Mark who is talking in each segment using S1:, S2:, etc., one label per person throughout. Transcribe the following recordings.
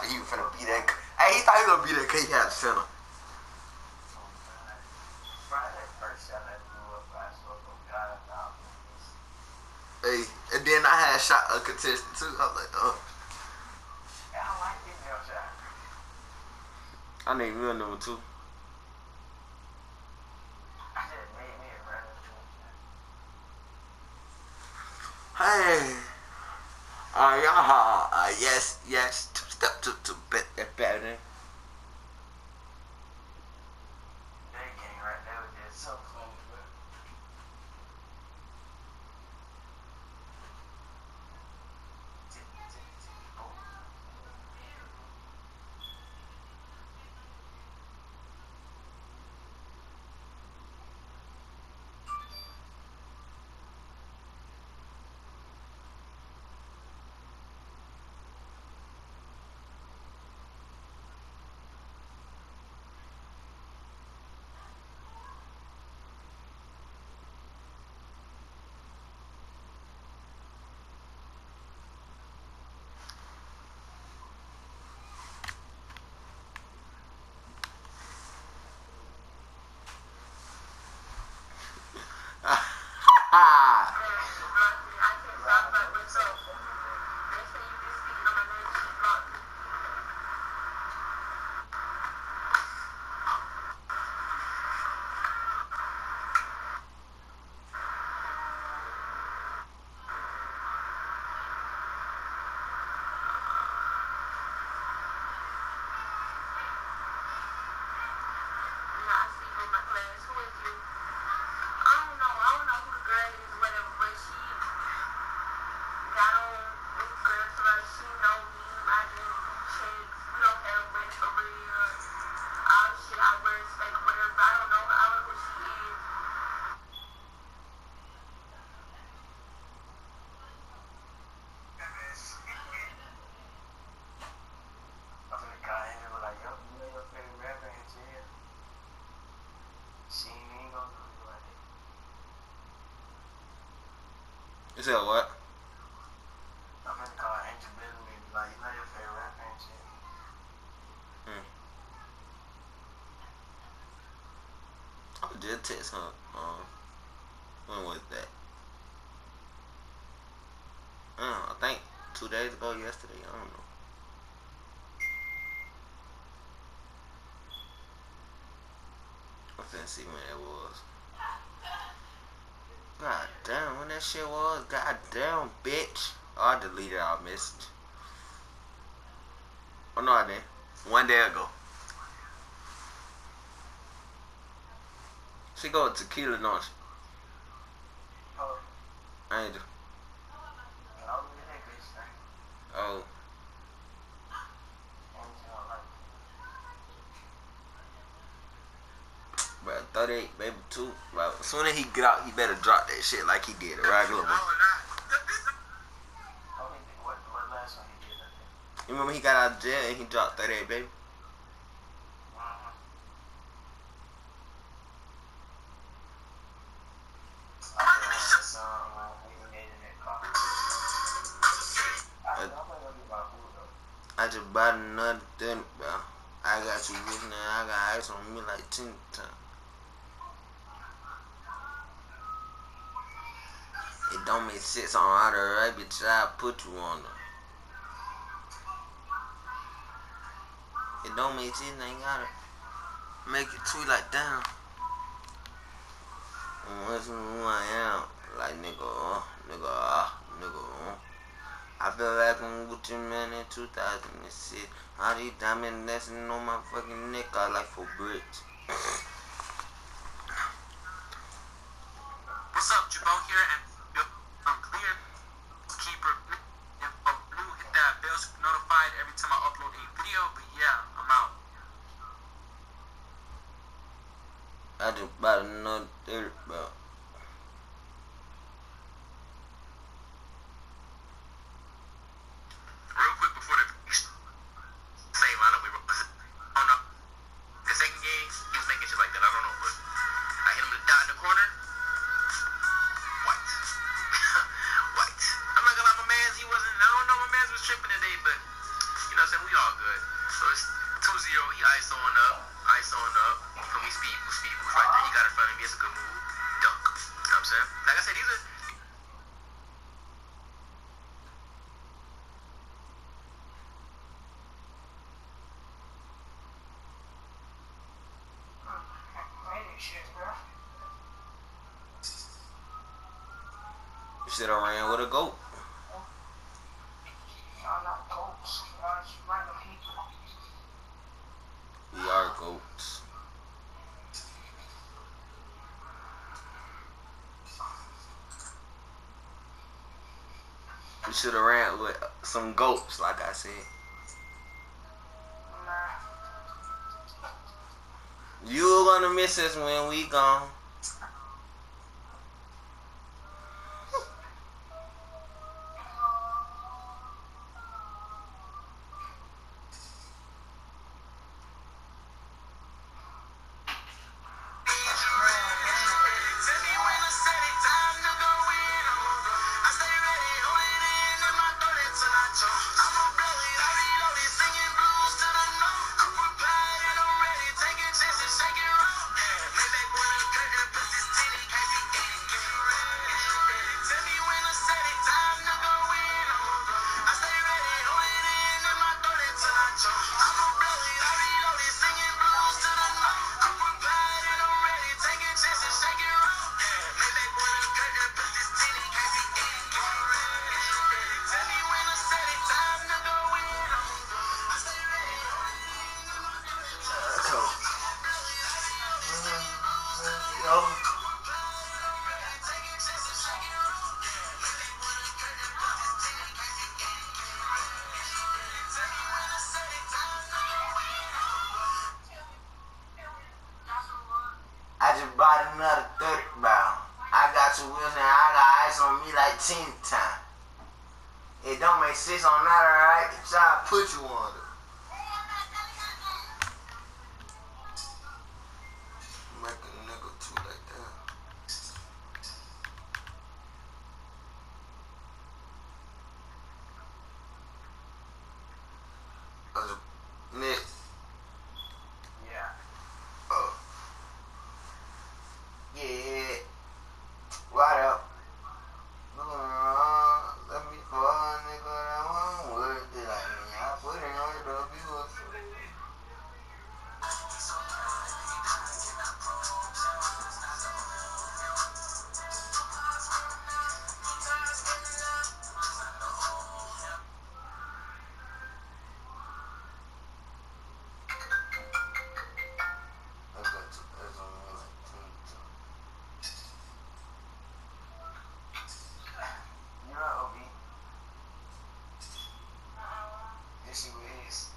S1: he was finna be that. Hey, he thought he was gonna be that cause he had a center. Hey, and then I had shot a contestant too. I was like,
S2: Yeah, I like female shot.
S1: I need real number 2.
S2: I just made me a random
S1: Hey. Yes. 2 step to bet that better than.
S2: That game right there was just so funny, bro.
S1: You said what?
S2: I'm gonna call Angel Bellamy and be like, you know your favorite rapper and shit.
S1: I did text her. When was that? I think 2 days ago, yesterday. I don't know. I'm finna see when that was. God damn, when that shit was. God damn, bitch. Oh, I deleted our message. Oh, no, I didn't. 1 day ago. She go to Tequila, don't she?
S2: Oh.
S1: Angel.
S2: Oh, yeah, that bitch thing.
S1: Oh. Bro, 38, baby, 2. Bro, as soon as he get out, he better drop that shit like he did a regular one.
S2: What last one he did?
S1: You remember he got out of jail and he dropped 38, baby? I just bought another thing, bro. I got you with me. I got ice on me like 10 times. It don't make sense on how the right bitch I put you on them. It don't make sense, I ain't gotta make it tweet like damn. What's who I am? Like nigga. I feel like I'm Gucci Man in 2006. All these diamond dancing on my fucking neck, I like 4 bricks.
S3: What's up, Jabot here, and I'm clear. Keeper info blue. Hit that bell so you're notified every time I upload a video. But yeah, I'm out.
S1: I just bought another 30, bro.
S3: Real quick before the same lineup we were. Oh no. The second game, he was making shit like that. I don't know, but I hit him with a dot in the corner. White. White. I'm not gonna lie, my mans, he wasn't, I don't know, my mans was tripping today, but you know what I'm saying? We all good.
S1: should have ran with a goat.
S2: Y'all not goats. Y'all just random people.
S1: We are goats. We should have ran with some goats, like I said.
S2: Nah.
S1: You gonna miss us when we gone. I just bought another 30 barrel. I got you Wilson, I got ice on me like 10 times. It don't make sense on that, alright? Try to put you on it. Make a nigga too like that. Nick.
S2: Yeah.
S1: Yeah. What up? Let me for a nigga that one word that I put in on the views.
S2: You're not OB. Yes, you is.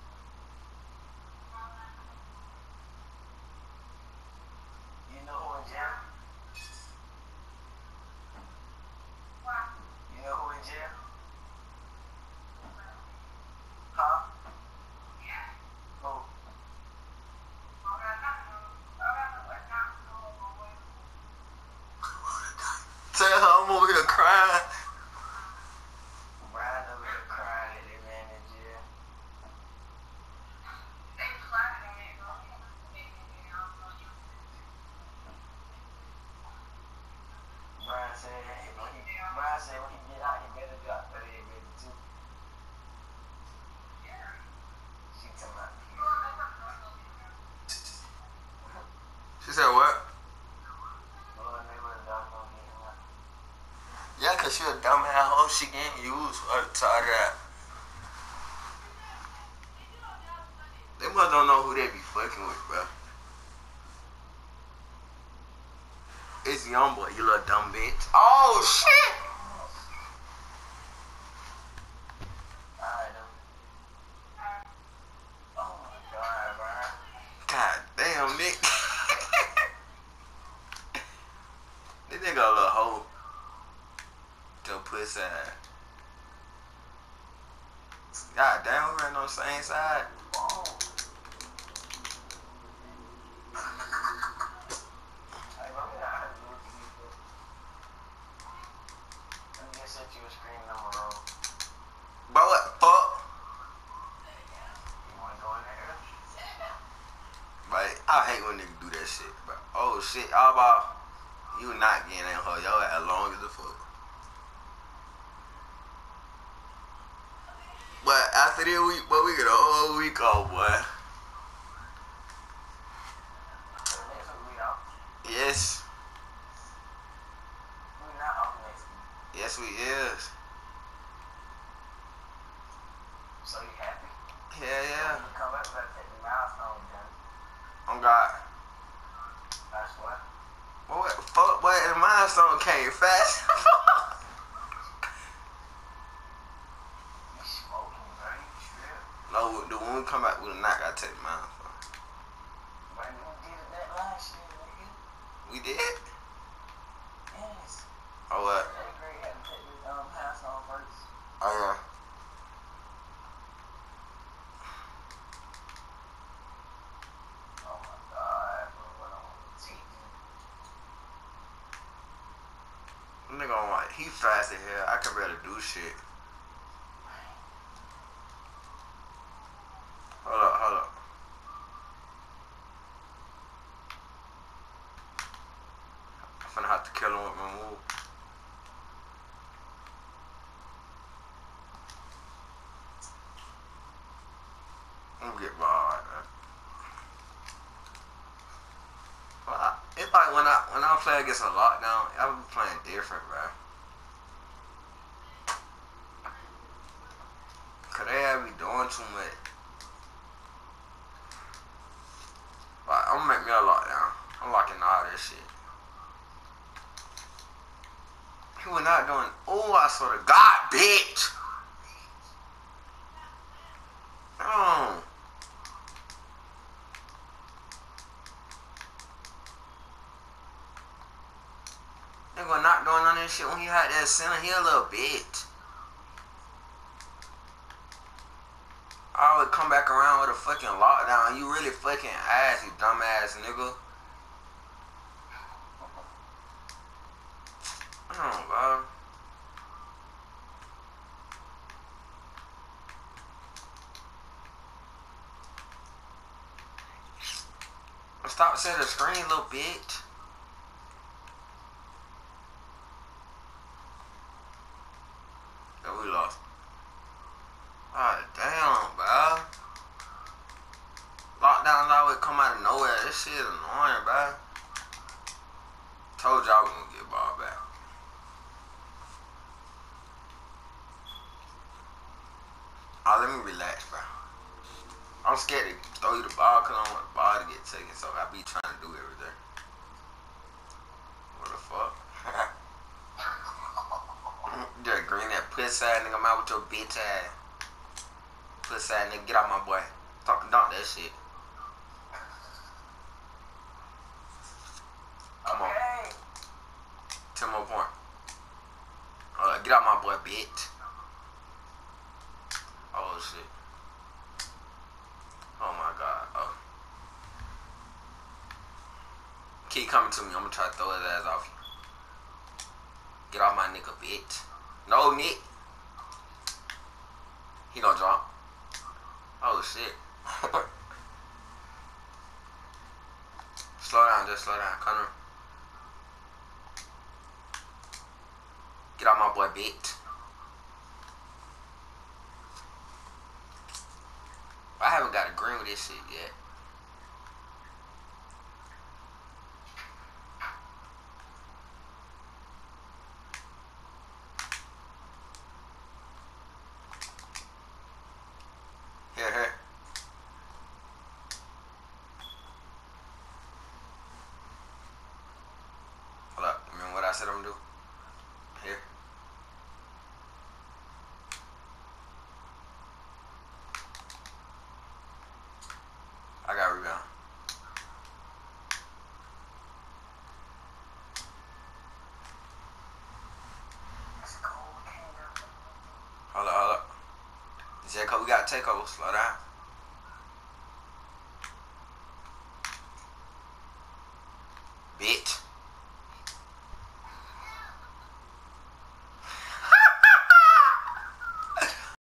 S2: You know who in jail? You know who in jail? Huh? Who?
S1: Tell her I'm over here crying.
S2: Brian over here crying at that man in jail. Brian said when he get out, he better drop 38 baby too. She talking about
S1: She said what?
S2: Lord, they was dog gonna get him out.
S1: Yeah, cause she a dumb ass hoe. She getting used for her tired that. They must don't know who they be fucking with, bro. It's young boy, you little dumb bitch. Oh shit!
S2: Alright, though. Oh my God, Brian.
S1: God damn, Nick. This nigga a little hoe. Your pussy ass. God damn, we're on the same side.
S2: Oh. Hey, bro, we not having to do this. Let me just set you a screen number roll.
S1: Bro, what the fuck?
S2: You wanna go in there?
S1: Like, I hate when niggas do that shit, bro. Oh shit, all about you not getting in her. Yo ass long as the fuck. But after this week, boy, we get a whole week off, boy.
S2: So the next week we off.
S1: Yes.
S2: We not off next week. So you happy?
S1: Hell yeah.
S2: When you come up, we gotta take the milestone down.
S1: On God.
S2: That's what.
S1: What the fuck, boy? The milestone came fast.
S2: You smoking, bro. You trip.
S1: No, when we come back with a knock, I take the milestone.
S2: But we did it that last year, nigga.
S1: We did?
S2: Yes.
S1: Oh, what?
S2: That grade had to take the milestone first.
S1: Oh, yeah.
S2: Oh my God, bro. What I want to take you.
S1: Nigga, on like, he fast as hell. I can barely do shit. Hold up. I'm finna have to kill him with my move. I'm gonna get ball right now. Well, it's like when I play against a lockdown, I be playing different, bro. Cause they have me doing too much. Like, I'm gonna make me a lockdown. I'm locking all this shit. He was not doing. Oh, I swear to God, bitch. Oh. Nigga not doing none of this shit when he had that center. He a little bitch. I would come back around with a fucking lockdown. You really fucking ass, you dumbass nigga. Oh, bro. Stop setting the screen, little bitch. Yeah, we lost. God damn, bro. Lockdowns always come out of nowhere. This shit annoying, bro. Told y'all we gonna get ball back. Oh, let me relax, bro. I'm scared to throw you the ball because I don't want the ball to get taken, so I be trying to do everything. What the fuck? Just green that pussy ass nigga, I'm out with your bitch ass. Pussy ass nigga, get out my boy. Dunk that shit. Come on. 10 more points. Get out my boy, bitch. Oh, shit. Oh, my God. Oh. Keep coming to me. I'm gonna try to throw his ass off you. Get off my nigga, bitch. No, Nick. He gonna drop. Oh, shit. Slow down. Just slow down. Come on. Get off my boy, bitch. I haven't got a green with this shit yet. Here. Hold up. Remember what I said I'm gonna do? Here. I got rebound. Hold up. Jacob, we got to take over. Slow down.